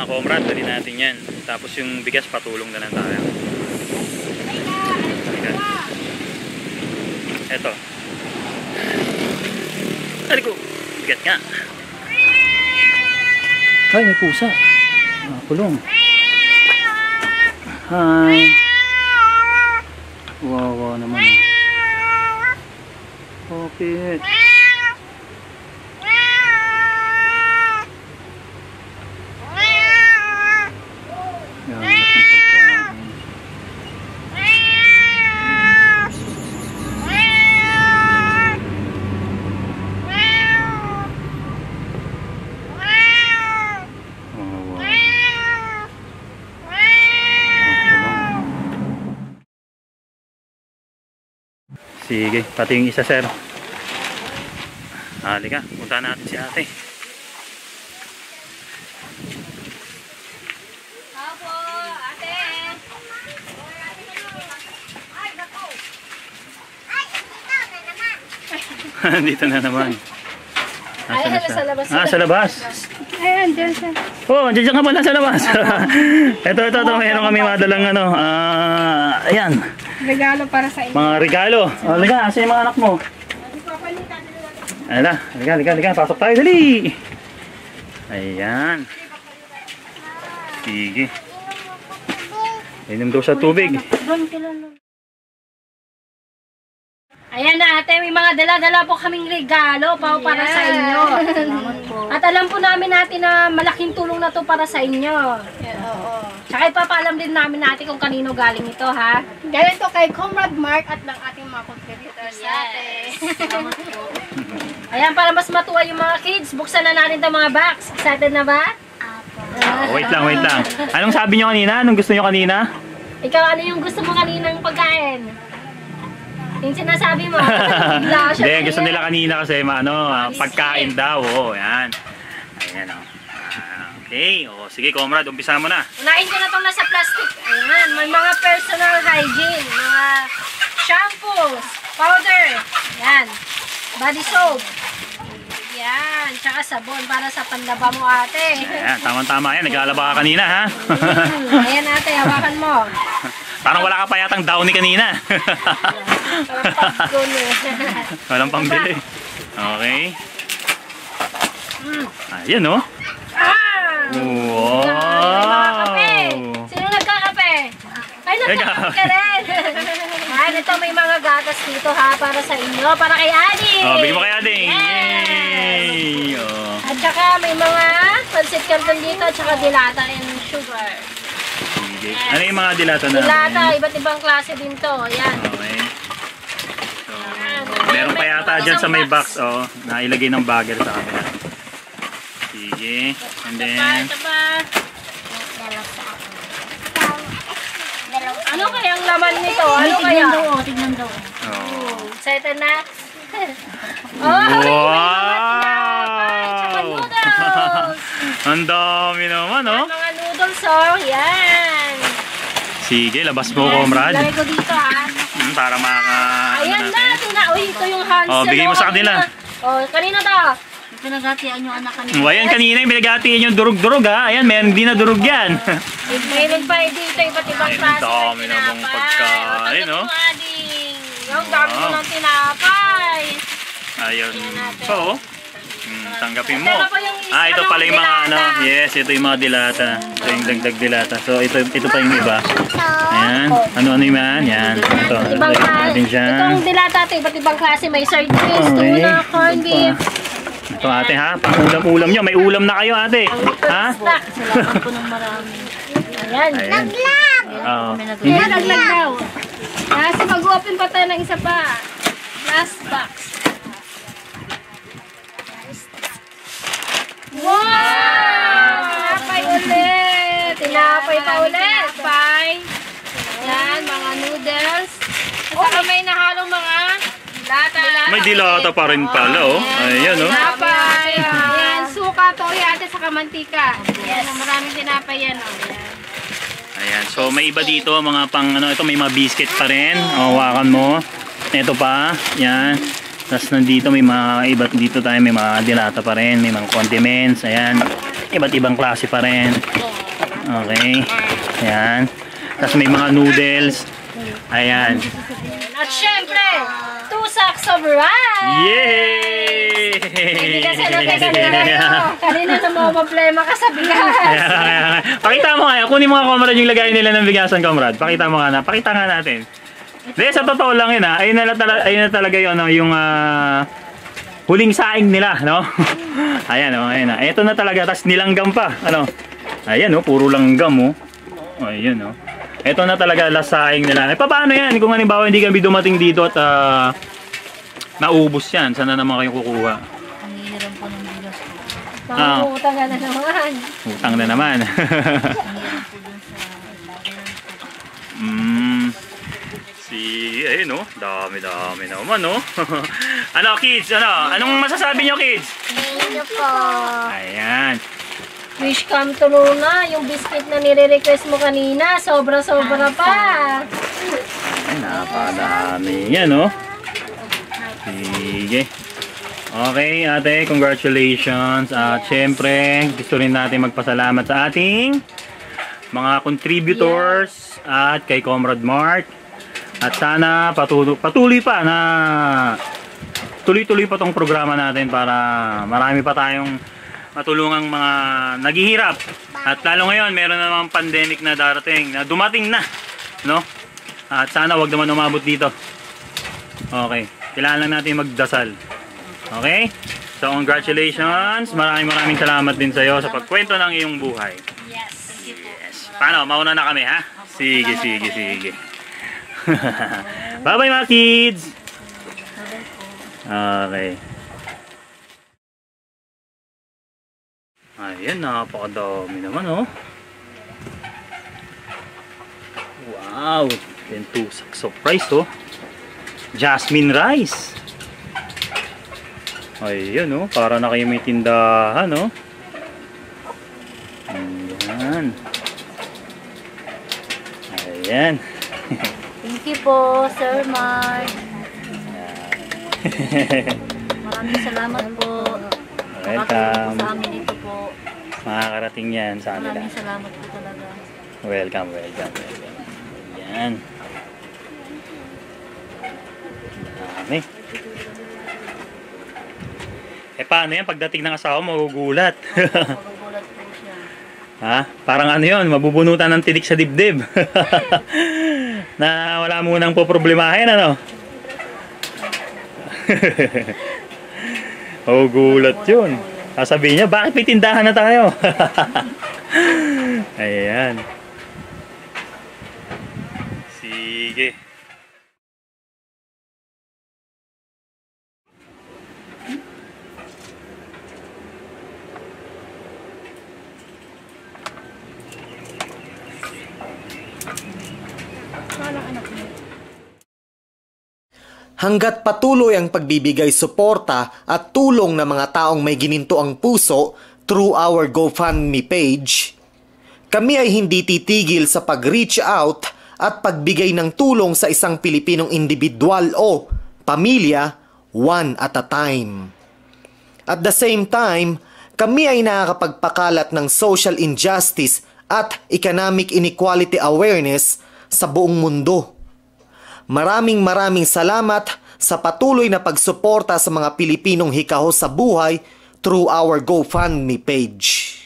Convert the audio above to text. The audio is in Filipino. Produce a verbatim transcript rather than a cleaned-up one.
comrade, dali natin yan. Tapos yung bigas, patulong na lang tayo. Bigas. Eto. Ari ko. Bigat nga. Ay, may pusa. Nakakulong. Hi. Wow, wow naman. Popit. Yan, lahat ng pagkain. Sige, pati yung isa, sir. Halika, punta natin si ate. Opo, ate. Ay, nako. Ay, dito na naman. Dito na naman. Ay, hala, sa labas. Ah, sa labas. Ayan, dyan siya. Oh, dyan ka pala sa labas. Ito, ito, ito. Mayroon kami madalang ano. Ah, ayan. Regalo para sa inyo. Mga regalo. O, liga, asa yung mga anak mo? Ayan, liga, liga, liga. Pasok tayo, dali. Ayan. Sige. Inom daw sa tubig. Ayan na ate, may mga dala-dala po kaming regalo pa para sa inyo. At alam po namin natin na malaking tulong na to para sa inyo. Oo. Tsaka ipapaalam din namin natin kung kanino galing ito, ha? Galing to kay Comrade Mark at ng ating mga contributors Yes. natin. Ayan, para mas matuwa yung mga kids, buksan na natin itong mga box. Excited na ba? Oh, wait lang, wait lang. Anong sabi nyo kanina? Anong gusto nyo kanina? Ikaw, ano yung gusto mo kaninang pagkain? Yung sinasabi mo. Bigla siya. Hindi, gusto nila kanina kasi ano, pagkain daw. Oh, ayan. Ayan, oh. Okay, oh, sige, comrade, umpisa mo na. Unahin ko na itong nasa plastic. Ayan, may mga personal hygiene, mga shampoos, powder, ayan, body soap, ayan, tsaka sabon para sa panlaba mo, ate. Ayan, tama-tama yan. Naglalaba ka kanina, ha? Mm, ayan, ate, hawakan mo. Parang wala ka pa yatang downy kanina. Walang pambili. Okay. Ayan, oh. Ah! Wow! Nagkakape. Sino nagkakape? Ay, nagkakape ka rin. Ayan, ito may mga gatas dito, ha, para sa inyo, para kay Ading. Oh, bigyan mo kay Ading. Yes. Yay! Oh. At saka may mga pancit canton dito, at saka dilata and sugar. Sige. Ano yung mga dilata na? Dilata, iba't ibang klase din to. Ayan. Okay. So, meron pa yata dyan sa may box, oh, na ilagay ng bagger sa kanila. Sige. And then, Ito pa. Ano kayang laman nito? Ano kaya? Tignan daw. oh. Excited na? Oh, Wow! Ang dami naman, oh. mga noodles, oh. Yan. Sige, labas mo, comrade. Lagay ko dito, ha. Hmm, para maka... Ayan ano na, natin. tina. Uy, ito yung Hansel. Oh, bigay mo sa kanila. Oh, kanina to. Pinagatian yung anak kanina. Oh, ayan, kanina yung binagatiin yung durug-durug, ha. Ayan, meron din na durug yan. Mayroon pa dito iba't ibang Ayun, klase ng dami namang tinapay. pagkain, O, no? tanggapin mo, Ading. Yung dami mo Wow. ng tinapay. Ayun natin. po, oh. Hmm, tanggapin mo. Ito pa yung is- Ah, ito ano, pala yung mga ano. dilata. Yes, ito yung mga dilata. Ito yung dagdag dilata. So, ito ito pa yung iba. Ayan. Ano-ano yung yan? Yan. Ito. Ibang Lagyan klase. natin dyan. Itong dilata ito, iba't ibang klase. May sardines, Okay. tuna, corned Ito beef. pa. Ito ate, ha? Pang-ulam-ulam nyo. May ulam na kayo, ate. Ha? Snack. Salamat po ng marami. Ayan. Ayan. Oo. Kaya naglag daw. Kasi mag-open pa tayo ng isa pa. Last box. Wow! Tinapay ulit. Tinapay pa ulit. Tinapay. Yan, mga noodles. At saka may nahalong mga lata. May dilata pa rin pala, oh. Ayan, oh. Tinapay. Yan, suka, toyo, ate, saka mantika. Yes. Maraming tinapay yan, oh. Yan. Ayan. So, may iba dito, mga pang, ano, ito may mga biscuit pa rin. O, hawakan mo. Ito pa. Yan. Tapos nandito may mga iba't dito tayo, may mga dilata pa rin. May mga condiments. Ayan. Iba't ibang klase pa rin. Okay. Ayan. Tapos may mga noodles. Ayan. At syempre, two sacks of rice! Yay! Hindi kasi ano kay kanina yun. Kanina na mga problema ka sa bigas. Pakita mo nga. Kunin mo nga, comrade, yung lagay nila ng bigasan, comrade. Pakita mo nga na. Pakita nga natin. Hindi, sa totoo lang yun ha. Ayun na, tala, ayun na talaga yun, no? Yung uh, huling saing nila, no? Ayan, oh, ayan na. Ito na talaga. Tapos nilanggam pa. Ano? Ayan, oh, puro langgam, oh. Ayan, oh. Ito na talaga last saing nila. Eh, paano yan? Kung halimbawa hindi kami dumating dito at uh, naubos yan, sana naman kayo kukuha? Ang hihiram po ng bigas po. Ah. Pangutang ka na naman. Utang na naman. Ang hihiram po dun sa labanan po. mm, si, ayun oh, dami-dami naman oh. Ano kids, ano? Anong masasabi nyo kids? Thank you po. Ayan. Wish come true na. Yung biscuit na nire-request mo kanina, sobra-sobra pa. Ay, napadami. Yan oh. Sige. Okay ate, congratulations. At syempre, gusto rin natin magpasalamat sa ating mga contributors at kay Comrade Mark. At sana patuloy, patuloy pa na tuloy-tuloy pa tong programa natin para marami pa tayong matulungang mga naghihirap. At lalo ngayon, meron na namang pandemic na darating, na dumating na, no? At sana wag naman umabot dito. Okay, kailangan lang natin magdasal. Okay? So, congratulations. Maraming maraming salamat din sa iyo sa pagkwento ng iyong buhay. Yes, thank you po. Yes. Paano? Mauna na kami, ha? Sige, sige, sige. Bye-bye mga kids! Okay. Ayan, napakadami naman, oh. Wow! Then two sacks of rice, oh. Jasmine rice. Ayan, oh. Para na kayo may tindahan, oh. Ayan. Ayan. Thank you po, Sir Mark. Maraming salamat po. Nakatulong po Welcome. sa amin ito po. Makakarating yan sa kanila. Maraming salamat po talaga. Welcome, welcome, welcome. Ayan. Dami. Eh paano yan? Pagdating ng asawa, magugulat. Magugulat po siya. Ha? Parang ano yun, mabubunutan ng tinik sa dibdib. Na wala munang poproblemahin, ano? Magugulat yun. Sasabihin niya, bakit may tindahan na tayo? Ayan. Sige. Hanggat patuloy ang pagbibigay suporta at tulong ng mga taong may gininto ang puso through our GoFundMe page, kami ay hindi titigil sa pag-reach out at pagbigay ng tulong sa isang Pilipinong individual o pamilya one at a time. At the same time, kami ay nakakapagpakalat ng social injustice at economic inequality awareness sa buong mundo. Maraming maraming salamat sa patuloy na pagsuporta sa mga Pilipinong hikaho sa buhay through our GoFundMe page.